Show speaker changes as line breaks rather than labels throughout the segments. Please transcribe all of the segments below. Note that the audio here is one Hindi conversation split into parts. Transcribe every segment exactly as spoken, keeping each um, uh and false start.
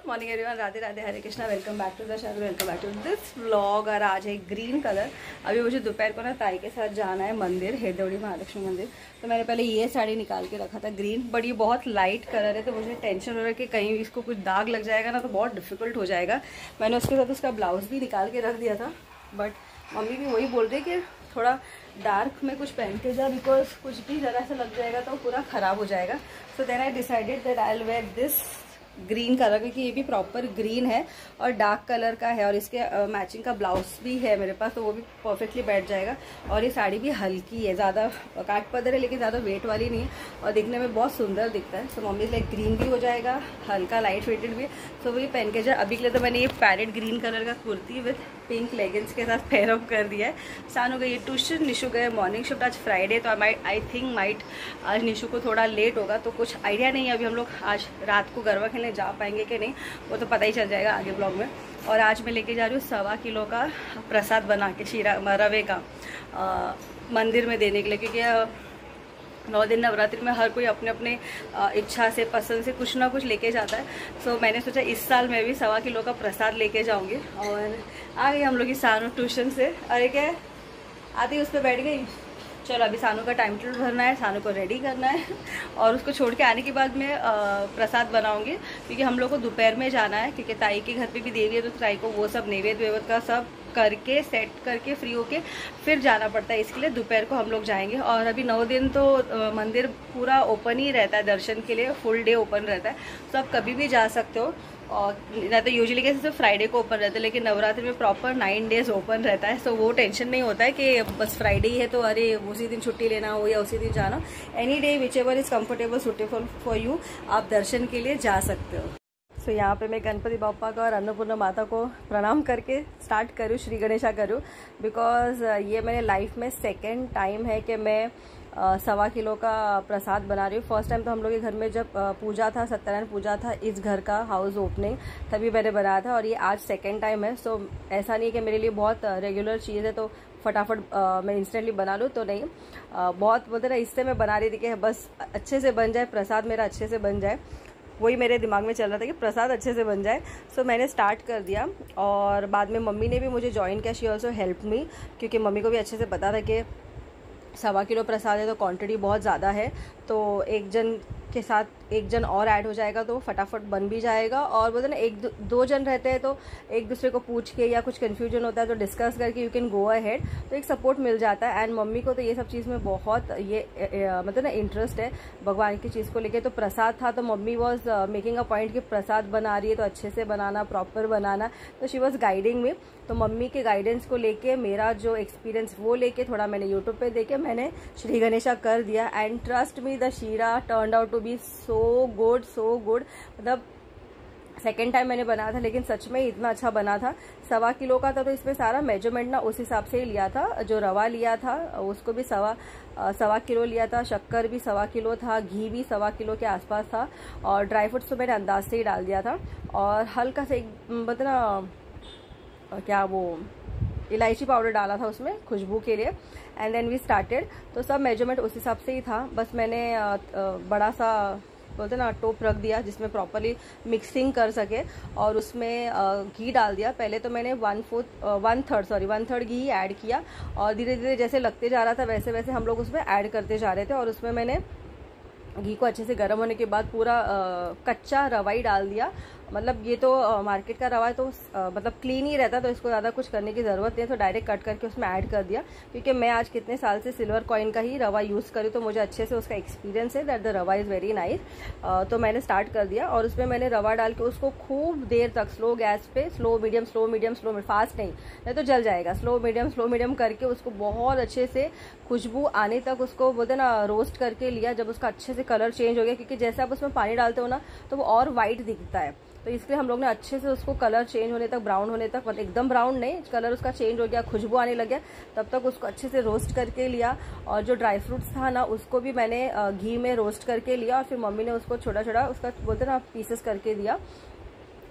Morning everyone, Radhe Radhe, Hare Krishna. Welcome back to the channel, welcome back to this vlog. और आज है ग्रीन कलर। अभी मुझे दोपहर को ना ताई के साथ जाना है मंदिर, हेदौड़ी महालक्ष्मी मंदिर। तो मैंने पहले ये साड़ी निकाल के रखा था ग्रीन, बट ये बहुत लाइट कलर है तो मुझे टेंशन हो रहा है कि कहीं इसको कुछ दाग लग जाएगा ना तो बहुत डिफिकल्ट हो जाएगा। मैंने उसके साथ उसका ब्लाउज भी निकाल के रख दिया था, बट मम्मी भी वही बोल रही कि थोड़ा डार्क में कुछ पहन के जा, बिकॉज कुछ भी ज़रा सा लग जाएगा तो पूरा ख़राब हो जाएगा। So then I decided that I will wear this green colour, क्योंकि ये भी प्रॉपर ग्रीन है और डार्क कलर का है और इसके मैचिंग का ब्लाउज भी है मेरे पास, तो वो भी परफेक्टली बैठ जाएगा। और ये साड़ी भी हल्की है, ज़्यादा काट पदर है लेकिन ज़्यादा वेट वाली नहीं है और दिखने में बहुत सुंदर दिखता है। सो मम्मी लाइक ग्रीन भी हो जाएगा, हल्का लाइट वेटेड भी। सो वही पहन के जाए। अभी के लिए तो मैंने ये पैरेट ग्रीन कलर का कुर्ती विथ पिंक लेगिंग्स के साथ पेयर अप कर दिया है। सानू गई ट्यूशन, निशु गए मॉर्निंग शिफ्ट। आज फ्राइडे तो आई आई थिंक माइट आज निशु को थोड़ा लेट होगा, तो कुछ आइडिया नहीं है अभी हम लोग आज रात को गरबा खेलने जा पाएंगे कि नहीं, वो तो पता ही चल जाएगा आगे ब्लॉग में। और आज मैं लेके जा रही हूँ सवा किलो का प्रसाद बना के शीरा रवे का आ, मंदिर में देने के लिए, क्योंकि नौ दिन नवरात्रि में हर कोई अपने अपने इच्छा से पसंद से कुछ ना कुछ लेके जाता है। सो so, मैंने सोचा इस साल मैं भी सवा किलो का प्रसाद लेके जाऊंगी। और आ गई हम लोग की सानू ट्यूशन से। अरे क्या आती उस पर बैठ गई। चलो अभी सानू का टाइम टेबल भरना है, सानू को रेडी करना है और उसको छोड़ के आने के बाद मैं प्रसाद बनाऊंगी, क्योंकि हम लोग को दोपहर में जाना है, क्योंकि ताई के घर पे भी देवी है तो ताई को वो सब नैवेद्य वेवेद का सब करके सेट करके फ्री होके फिर जाना पड़ता है। इसके लिए दोपहर को हम लोग जाएंगे। और अभी नौ दिन तो मंदिर पूरा ओपन ही रहता है दर्शन के लिए, फुल डे ओपन रहता है, तो आप कभी भी जा सकते हो। और ना तो यूजुअली कैसे सिर्फ फ्राइडे को ओपन रहता है, लेकिन नवरात्रि में प्रॉपर नाइन डेज ओपन रहता है। सो वो टेंशन नहीं होता है कि बस फ्राइडे ही है तो अरे उसी दिन छुट्टी लेना हो या उसी दिन जाना। Any day which ever is comfortable suitable for you, आप दर्शन के लिए जा सकते हो। सो so, यहाँ पे मैं गणपति बापा का और अन्नपूर्णा माता को प्रणाम करके स्टार्ट करूँ, श्री गणेशा करूँ, बिकॉज ये मेरे लाइफ में सेकेंड टाइम है कि मैं Uh, सवा किलो का प्रसाद बना रही हूँ। फर्स्ट टाइम तो हम लोग के घर में जब uh, पूजा था, सत्यनारायण पूजा था, इस घर का हाउस ओपनिंग, तभी मैंने बनाया था। और ये आज सेकेंड टाइम है। सो so, ऐसा नहीं कि मेरे लिए बहुत रेगुलर uh, चीज़ है तो फटाफट uh, मैं इंस्टेंटली बना लूँ, तो नहीं। uh, बहुत बोलते ना, इससे मैं बना रही थी कि बस अच्छे से बन जाए, प्रसाद मेरा अच्छे से बन जाए, वही मेरे दिमाग में चल रहा था कि प्रसाद अच्छे से बन जाए। सो so, मैंने स्टार्ट कर दिया और बाद में मम्मी ने भी मुझे ज्वाइन किया। शी ऑल्सो हेल्प मी, क्योंकि मम्मी को भी अच्छे से पता था कि सवा किलो प्रसाद है तो क्वांटिटी बहुत ज़्यादा है, तो एक जन के साथ एक जन और ऐड हो जाएगा तो फटाफट बन भी जाएगा। और बोलते ना एक दो, दो जन रहते हैं तो एक दूसरे को पूछ के या कुछ कन्फ्यूजन होता है तो डिस्कस करके यू कैन गो अहेड, तो एक सपोर्ट मिल जाता है। एंड मम्मी को तो ये सब चीज़ में बहुत ये मतलब ना इंटरेस्ट है भगवान की चीज़ को लेके। तो प्रसाद था तो mummy was making a point कि प्रसाद बना रही है तो अच्छे से बनाना, प्रॉपर बनाना, तो शी वॉज गाइडिंग मी। तो मम्मी के गाइडेंस को लेके मेरा जो एक्सपीरियंस वो लेके थोड़ा मैंने यूट्यूब पे देखे मैंने श्री गणेशा कर दिया। And trust me, the sheera turned out to be so good, so good. मतलब सेकेंड टाइम मैंने बनाया था लेकिन सच में इतना अच्छा बना था। सवा किलो का था तो इसमें सारा मेजरमेंट ना उस हिसाब से ही लिया था। जो रवा लिया था उसको भी सवा सवा किलो लिया था, शक्कर भी सवा किलो था, घी भी सवा किलो के आसपास था, और ड्राई फ्रूट्स तो मैंने अंदाज से ही डाल दिया था। और हल्का से एक मतलब क्या वो इलायची पाउडर डाला था उसमें खुशबू के लिए। And then we started. तो सब मेजरमेंट उस हिसाब से ही था, बस मैंने बड़ा सा बोलते ना टोप रख दिया जिसमें प्रॉपरली मिक्सिंग कर सके, और उसमें घी डाल दिया। पहले तो मैंने one fourth one third sorry one third ghee add किया, और धीरे धीरे जैसे लगते जा रहा था वैसे वैसे हम लोग उसमें ऐड करते जा रहे थे। और उसमें मैंने घी को अच्छे से गर्म होने के बाद पूरा आ, कच्चा रवा ही डाल दिया। मतलब ये तो आ, मार्केट का रवा है तो आ, मतलब क्लीन ही रहता, तो इसको ज़्यादा कुछ करने की ज़रूरत नहीं है, तो डायरेक्ट कट करके उसमें ऐड कर दिया। क्योंकि मैं आज कितने साल से सिल्वर कॉइन का ही रवा यूज़ करूँ तो मुझे अच्छे से उसका एक्सपीरियंस है that the rava is very nice. तो मैंने स्टार्ट कर दिया और उसमें मैंने रवा डाल के उसको खूब देर तक स्लो गैस पे, slow medium slow medium slow में, फास्ट नहीं नहीं तो जल जाएगा, स्लो मीडियम स्लो मीडियम करके उसको बहुत अच्छे से खुशबू आने तक उसको बोलते ना रोस्ट करके लिया। जब उसका अच्छे से कलर चेंज हो गया, क्योंकि जैसे आप उसमें पानी डालते हो ना तो वो और वाइट दिखता है, तो इसलिए हम लोग ने अच्छे से उसको कलर चेंज होने तक, ब्राउन होने तक, मतलब एकदम ब्राउन नहीं, कलर उसका चेंज हो गया, खुशबू आने लग गया, तब तक उसको अच्छे से रोस्ट करके लिया। और जो ड्राई फ्रूट्स था ना उसको भी मैंने घी में रोस्ट करके लिया, और फिर मम्मी ने उसको छोटा छोटा उसका बोलते ना पीसेस करके दिया।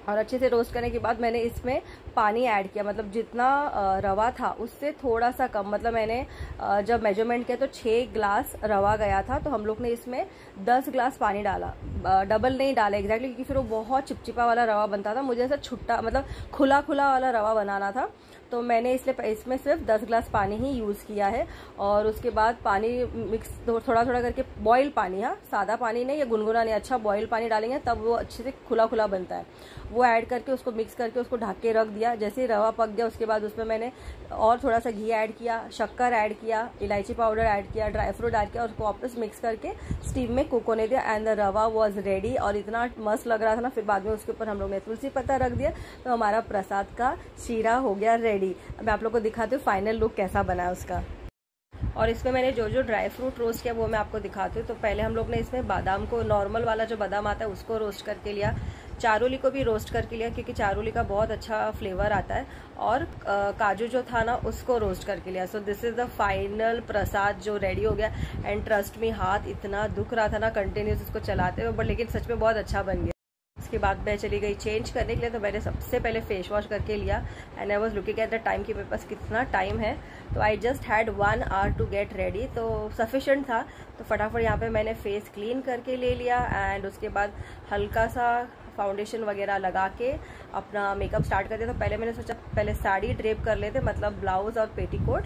और अच्छे से रोस्ट करने के बाद मैंने इसमें पानी ऐड किया, मतलब जितना रवा था उससे थोड़ा सा कम, मतलब मैंने जब मेजरमेंट किया तो छः ग्लास रवा गया था, तो हम लोग ने इसमें दस ग्लास पानी डाला, डबल नहीं डाला एग्जैक्टली, क्योंकि फिर वो बहुत चिपचिपा वाला रवा बनता था, मुझे ऐसा छुट्टा मतलब खुला खुला वाला रवा बनाना था, तो मैंने इसलिए इसमें सिर्फ दस ग्लास पानी ही यूज़ किया है। और उसके बाद पानी मिक्स थोड़ा थोड़ा करके, बॉयल पानी, हाँ सादा पानी नहीं या गुनगुना नहीं, अच्छा बॉयल पानी डालेंगे तब वो अच्छे से खुला खुला बनता है, वो ऐड करके उसको मिक्स करके उसको ढक के रख दिया। जैसे ही रवा पक गया उसके बाद उसमें मैंने और थोड़ा सा घी ऐड किया, शक्कर ऐड किया, इलायची पाउडर ऐड किया, ड्राई फ्रूट ऐड किया और उसको वापस मिक्स करके स्टीम में कुक होने दिया and the rava was ready. और इतना मस्त लग रहा था ना, फिर बाद में उसके ऊपर हम लोग ने तुलसी पत्ता रख दिया, तो हमारा प्रसाद का शीरा हो गया रेडी। अब मैं आप लोग को दिखाती हूँ फाइनल लुक कैसा बना है उसका। और इसमें मैंने जो जो ड्राई फ्रूट रोस्ट किया वो मैं आपको दिखाती हूँ। तो पहले हम लोग ने इसमें बादाम को, नॉर्मल वाला जो बादाम आता है उसको रोस्ट करके लिया, चारोली को भी रोस्ट करके लिया क्योंकि चारोली का बहुत अच्छा फ्लेवर आता है, और काजू जो था ना उसको रोस्ट करके लिया। So this is the final prasad जो रेडी हो गया। एंड ट्रस्ट मी, हाथ इतना दुख रहा था ना कंटिन्यूस इसको चलाते हुए, बट लेकिन सच में बहुत अच्छा बन गया। उसके बाद मैं चली गई चेंज करने के लिए, तो मैंने सबसे पहले फेस वॉश करके लिया and I was looking at the time कि मेरे पास कितना टाइम है, तो I just had one hour to get ready, तो सफिशेंट था। तो फटाफट यहाँ पे मैंने फेस क्लीन करके ले लिया एंड उसके बाद हल्का सा फाउंडेशन वगैरह लगा के अपना मेकअप स्टार्ट कर दिया। तो पहले मैंने सोचा पहले साड़ी ड्रेप कर लेते, मतलब ब्लाउज और पेटीकोट,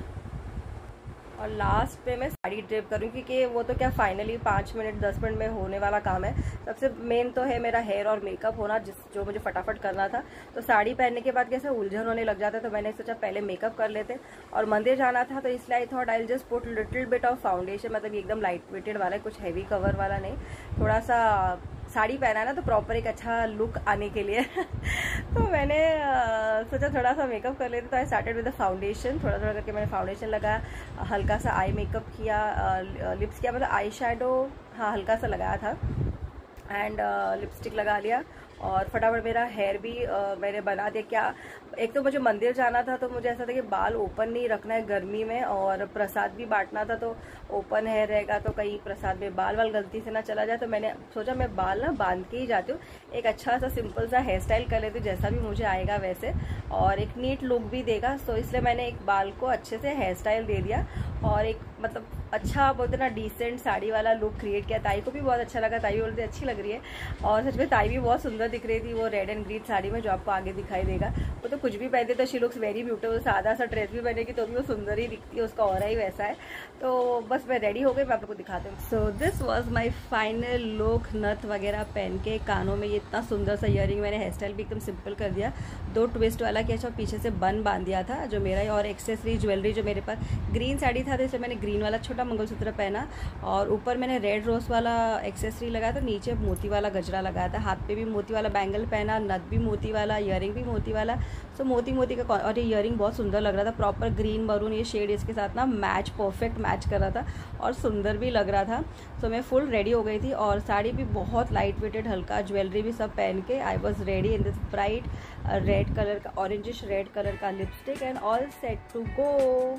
और लास्ट पे मैं साड़ी ड्रेप करूँ क्योंकि वो तो क्या फाइनली पाँच मिनट दस मिनट में होने वाला काम है। सबसे मेन तो है मेरा हेयर और मेकअप होना, जिस जो मुझे फटाफट करना था। तो साड़ी पहनने के बाद कैसे उलझन होने लग जाता है, तो मैंने सोचा पहले मेकअप कर लेते, और मंदिर जाना था तो इसलिए I thought I just put little bit of foundation, मतलब एकदम लाइट वेटेड वाला, कुछ हैवी कवर वाला नहीं, थोड़ा सा साड़ी पहना है ना तो प्रॉपर एक अच्छा लुक आने के लिए तो मैंने आ, सोचा थोड़ा सा मेकअप कर लेते, तो I started with the foundation. थोड़ा थोड़ा करके मैंने फाउंडेशन लगाया, हल्का सा आई मेकअप किया, लिप्स किया, मतलब आई शेडो हाँ हल्का सा लगाया था, एंड लिपस्टिक लगा लिया, और फटाफट मेरा हेयर भी uh, मैंने बना दिया। क्या एक तो मुझे मंदिर जाना था तो मुझे ऐसा था कि बाल ओपन नहीं रखना है गर्मी में, और प्रसाद भी बांटना था तो ओपन हेयर रहेगा तो कहीं प्रसाद में बाल वाल गलती से ना चला जाए, तो मैंने सोचा मैं बाल ना बांध के ही जाती हूँ, एक अच्छा सा सिंपल सा हेयर स्टाइल कर लेती हूँ जैसा भी मुझे आएगा वैसे, और एक नीट लुक भी देगा। सो इसलिए मैंने एक बाल को अच्छे से हेयर स्टाइल दे दिया और एक मतलब अच्छा बोलते ना डिसेंट साड़ी वाला लुक क्रिएट किया। ताई को भी बहुत अच्छा लगा, ताई बोलते अच्छी लग रही है, और सच में ताई भी बहुत सुंदर दिख रही थी वो रेड एंड ग्रीन साड़ी में, जो आपको आगे दिखाई देगा। वो तो कुछ भी पहनते तो शी लुक्स वेरी ब्यूटीफुल, सादा सा ड्रेस भी पहनेगी तो भी वो सुंदर ही दिखती है, उसका ऑरा ही वैसा है। तो बस मैं रेडी हो गई, मैं आपको दिखाती हूँ। So this was my final look, नथ वगैरह पहन के, कानों में ये इतना सुंदर सा ईयरिंग, मैंने हेयर स्टाइल भी एकदम सिंपल कर दिया, दो ट्विस्ट वाला किया, अच्छा पीछे से बन बांध दिया था जो मेरा, और एक्सेसरी ज्वेलरी जो मेरे पास, ग्रीन साड़ी था तो इसलिए मैंने ग्रीन वाला छोटा मंगलसूत्र पहना, और ऊपर मैंने रेड रोज वाला एक्सेसरी लगाया था, नीचे मोती वाला गजरा लगाया था, हाथ पे भी मोती वाला बैंगल पहना, नथ भी मोती वाला, ईयरिंग भी मोती वाला। सो मोती मोती का, और ये ईयरिंग बहुत सुंदर लग रहा था, प्रॉपर ग्रीन मरून ये शेड इसके साथ ना मैच, परफेक्ट मैच कर रहा था और सुंदर भी लग रहा था। सो मैं फुल रेडी हो गई थी, और साड़ी भी बहुत लाइट वेटेड, हल्का, ज्वेलरी भी सब पहन के I was ready in this bright red colour का, ऑरेंजिश रेड कलर का lipstick, and all set to go.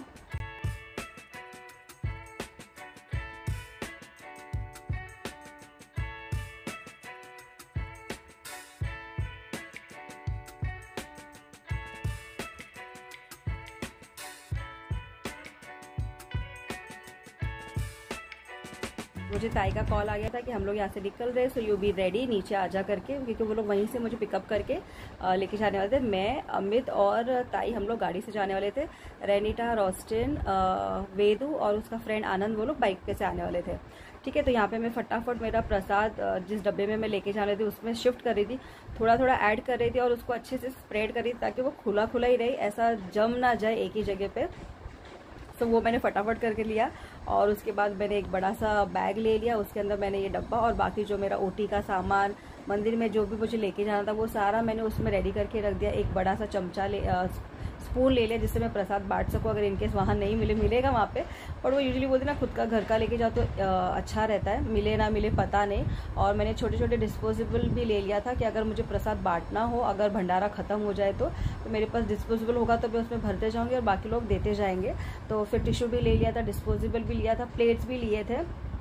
मुझे ताई का कॉल आ गया था कि हम लोग यहाँ से निकल रहे, सो यू बी रेडी, नीचे आ जा करके, क्योंकि वो लोग वहीं से मुझे पिकअप करके लेके जाने वाले थे। मैं, अमित और ताई हम लोग गाड़ी से जाने वाले थे, रेनिटा, रोस्टिन, वेदू और उसका फ्रेंड आनंद, वो लोग बाइक पे से आने वाले थे। ठीक है, तो यहाँ पे मैं फटाफट मेरा प्रसाद जिस डब्बे में मैं लेके जाने थी उसमें शिफ्ट कर रही थी, थोड़ा थोड़ा ऐड कर रही थी और उसको अच्छे से स्प्रेड कर रही थी ताकि वो खुला खुला ही रहे, ऐसा जम ना जाए एक ही जगह पे। तो वो मैंने फटाफट करके लिया, और उसके बाद मैंने एक बड़ा सा बैग ले लिया, उसके अंदर मैंने ये डब्बा और बाकी जो मेरा ओटी का सामान, मंदिर में जो भी मुझे लेके जाना था वो सारा मैंने उसमें रेडी करके रख दिया। एक बड़ा सा चमचा ले आ, स्पून ले लिया जिससे मैं प्रसाद बांट सकूँ, अगर इनकेस वहाँ नहीं मिले, मिलेगा वहाँ पे, और वो यूजुअली बोलते ना खुद का घर का लेके जाओ तो आ, अच्छा रहता है, मिले ना मिले पता नहीं। और मैंने छोटे छोटे डिस्पोजेबल भी ले लिया था कि अगर मुझे प्रसाद बांटना हो, अगर भंडारा ख़त्म हो जाए तो, तो मेरे पास डिस्पोजेबल होगा तो मैं उसमें भरते जाऊँगी और बाकी लोग देते जाएंगे। तो फिर टिश्यू भी ले लिया था, डिस्पोजेबल भी लिया था, प्लेट्स भी लिए थे,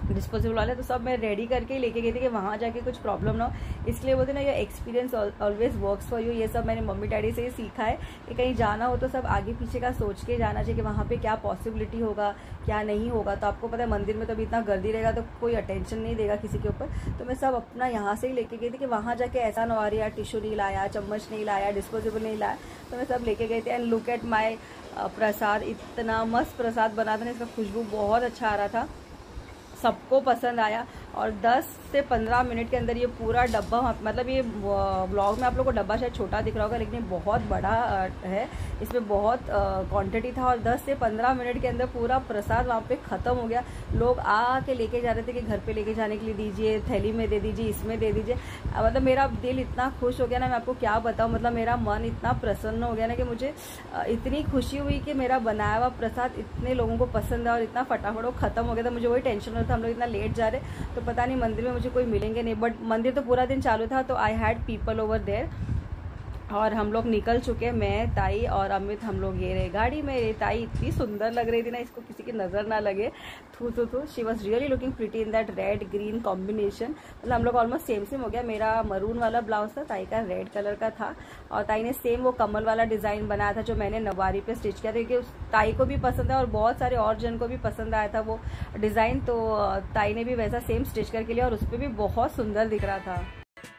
डिस्पोजेबल वाले, तो सब मैं रेडी करके ही लेके गई थी कि वहाँ जाके कुछ प्रॉब्लम ना हो। इसलिए बोलते ना, ये experience always works for you. ये सब मैंने मम्मी डैडी से ही सीखा है कि कहीं जाना हो तो सब आगे पीछे का सोच के जाना चाहिए कि वहाँ पे क्या पॉसिबिलिटी होगा, क्या नहीं होगा। तो आपको पता है मंदिर में तो अभी इतना गर्दी रहेगा तो कोई अटेंशन नहीं देगा किसी के ऊपर। तो मैं सब अपना यहाँ से ही लेके गई थी कि वहाँ जाके ऐसा ना हो रहा, टिश्यू नहीं लाया, चम्मच नहीं लाया, डिस्पोजेबल नहीं लाया, तो मैं सब लेके गई थी। And look at my prasad, इतना मस्त प्रसाद बना था ना, इसका खुशबू बहुत अच्छा आ रहा था, सबको पसंद आया। और दस से पंद्रह मिनट के अंदर ये पूरा डब्बा, मतलब ये व्लॉग में आप लोग को डब्बा शायद छोटा दिख रहा होगा लेकिन ये बहुत बड़ा है, इसमें बहुत क्वांटिटी था। और दस से पंद्रह मिनट के अंदर पूरा प्रसाद वहाँ पे ख़त्म हो गया। लोग आ के लेके जा रहे थे कि घर पे लेके जाने के लिए दीजिए, थैली में दे दीजिए, इसमें दे दीजिए। मतलब मेरा दिल इतना खुश हो गया ना, मैं आपको क्या बताऊँ। मतलब मेरा मन इतना प्रसन्न हो गया ना कि मुझे इतनी खुशी हुई कि मेरा बनाया हुआ प्रसाद इतने लोगों को पसंद है और इतना फटाफट वो ख़त्म हो गया था। मुझे वही टेंशन होता था, हम लोग इतना लेट जा रहे तो पता नहीं मंदिर में मुझे कोई मिलेंगे नहीं, बट मंदिर तो पूरा दिन चालू था, तो I had people over there. और हम लोग निकल चुके, मैं, ताई और अमित, हम लोग ये रहे गाड़ी में। ये ताई इतनी सुंदर लग रही थी ना, इसको किसी की नज़र ना लगे, थू थू थू। She was really looking pretty in that red green combination. मतलब हम लोग ऑलमोस्ट सेम सेम हो गया। मेरा मरून वाला ब्लाउज था, ताई का रेड कलर का था, और ताई ने सेम वो कमल वाला डिज़ाइन बनाया था जो मैंने नवारी पे स्टिच किया था, क्योंकि उस ताई को भी पसंद है और बहुत सारे और जन को भी पसंद आया था वो डिज़ाइन। तो ताई ने भी वैसा सेम स्टिच करके लिया और उस पर भी बहुत सुंदर दिख रहा था।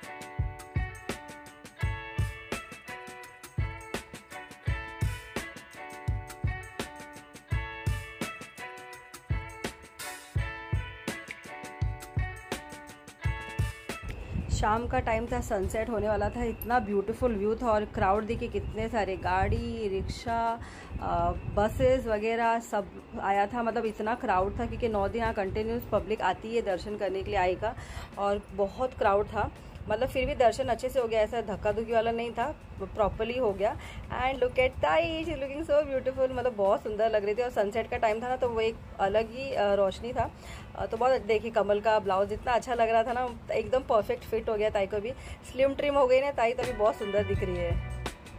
शाम का टाइम था, सनसेट होने वाला था, इतना ब्यूटीफुल व्यू था। और क्राउड देखिए, कितने सारे गाड़ी, रिक्शा, बसेस वगैरह सब आया था। मतलब इतना क्राउड था क्योंकि नौ दिन यहाँ कंटिन्यूस पब्लिक आती है दर्शन करने के लिए आई का, और बहुत क्राउड था। मतलब फिर भी दर्शन अच्छे से हो गया, ऐसा धक्का धुक्की वाला नहीं था, प्रॉपर्ली हो गया। And look at Tai, she looking so beautiful, मतलब बहुत सुंदर लग रही थी। और सनसेट का टाइम था ना, तो वो एक अलग ही रोशनी था। तो बहुत देखिए, कमल का ब्लाउज इतना अच्छा लग रहा था ना, एकदम परफेक्ट फिट हो गया ताई को भी। स्लिम ट्रिम हो गई ना ताई, तो अभी बहुत सुंदर दिख रही है।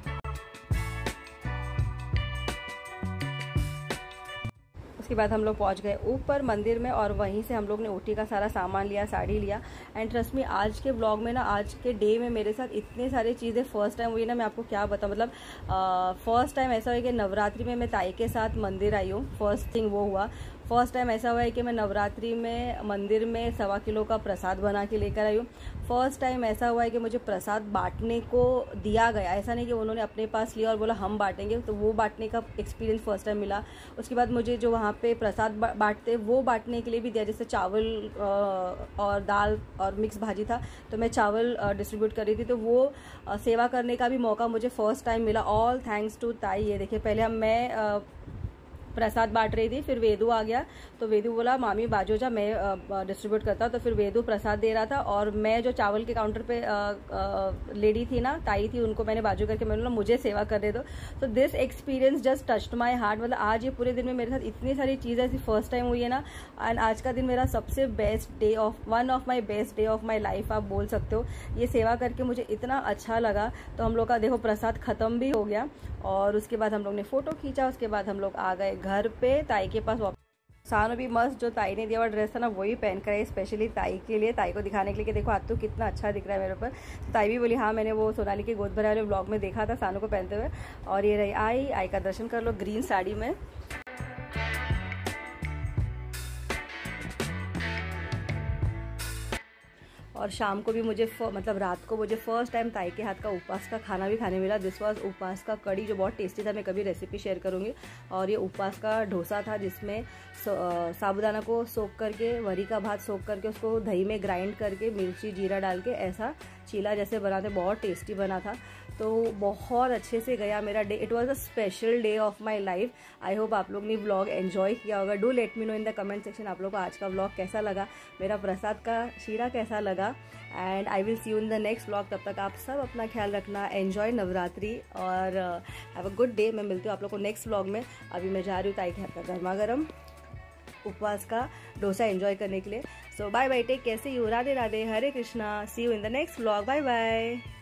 उसके बाद हम लोग पहुंच गए ऊपर मंदिर में, और वहीं से हम लोग ने ओटी का सारा सामान लिया, साड़ी लिया। एंड ट्रस्ट मी, आज के ब्लॉग में ना, आज के डे में मेरे साथ इतने सारी चीज़ें फर्स्ट टाइम हुई ना, मैं आपको क्या बताऊं। मतलब फर्स्ट टाइम ऐसा हुआ कि नवरात्रि में मैं ताई के साथ मंदिर आई हूँ, फर्स्ट थिंग वो हुआ। फर्स्ट टाइम ऐसा हुआ है कि मैं नवरात्रि में मंदिर में सवा किलो का प्रसाद बना के लेकर आई हूँ। फर्स्ट टाइम ऐसा हुआ है कि मुझे प्रसाद बांटने को दिया गया, ऐसा नहीं कि उन्होंने अपने पास लिया और बोला हम बांटेंगे, तो वो बांटने का एक्सपीरियंस फर्स्ट टाइम मिला। उसके बाद मुझे जो वहाँ पे प्रसाद बांटते वो बांटने के लिए भी दिया, जैसे चावल और दाल और मिक्स भाजी था, तो मैं चावल डिस्ट्रीब्यूट कर रही थी, तो वो सेवा करने का भी मौका मुझे फर्स्ट टाइम मिला। All thanks to Tai. ये देखिए, पहले हम मैं प्रसाद बांट रही थी, फिर वेदू आ गया, तो वेदू बोला मामी बाजू जा, मैं डिस्ट्रीब्यूट करता। तो फिर वेदू प्रसाद दे रहा था, और मैं जो चावल के काउंटर पे लेडी थी ना, ताई थी, उनको मैंने बाजू करके मैंने बोला मुझे सेवा कर दे दो। तो this experience just touched my heart. मतलब आज ये पूरे दिन में मेरे साथ इतनी सारी चीज़ें ऐसी फर्स्ट टाइम हुई है ना, एंड आज का दिन मेरा सबसे best day of one of my best day of my life आप बोल सकते हो। ये सेवा करके मुझे इतना अच्छा लगा। तो हम लोग का देखो प्रसाद खत्म भी हो गया, और उसके बाद हम लोग ने फोटो खींचा। उसके बाद हम लोग आ गए घर पे ताई के पास। सानू भी मस्त जो ताई ने दिया हुआ ड्रेस था ना, वही पहन कर आई स्पेशली ताई के लिए, ताई को दिखाने के लिए कि देखो आज तो कितना अच्छा दिख रहा है मेरे ऊपर। तो ताई भी बोली हाँ, मैंने वो सोनाली के गोद भरे वाले ब्लॉग में देखा था सानू को पहनते हुए। और ये रही आई, आई का दर्शन कर लो ग्रीन साड़ी में। और शाम को भी मुझे मतलब रात को मुझे फर्स्ट टाइम ताई के हाथ का उपवास का खाना भी खाने मिला। दिस वाज उपवास का कड़ी, जो बहुत टेस्टी था। मैं कभी रेसिपी शेयर करूँगी। और ये उपवास का डोसा था, जिसमें साबुदाना को सोख करके, वरी का भात सोख करके, उसको दही में ग्राइंड करके मिर्ची जीरा डाल के ऐसा चीला जैसे बनाते, बहुत टेस्टी बना था। तो बहुत अच्छे से गया मेरा day. It was a special day of my life. I hope आप लोग ने व्लॉग एंजॉय किया होगा। Do let me know in the comment section आप लोग को आज का व्लॉग कैसा लगा, मेरा प्रसाद का शीरा कैसा लगा। And I will see you in the next vlog. तब तक आप सब अपना ख्याल रखना, एन्जॉय नवरात्रि, और हैव अ गुड डे। मैं मिलती हूँ आप लोग को नेक्स्ट व्लॉग में। अभी मैं जा रही हूँ ताई के हाथ का गर्मा गर्म उपवास का डोसा एंजॉय करने के लिए। So bye bye, take care, see you, Radhe Radhe, Hare Krishna, see you in the next vlog, bye bye.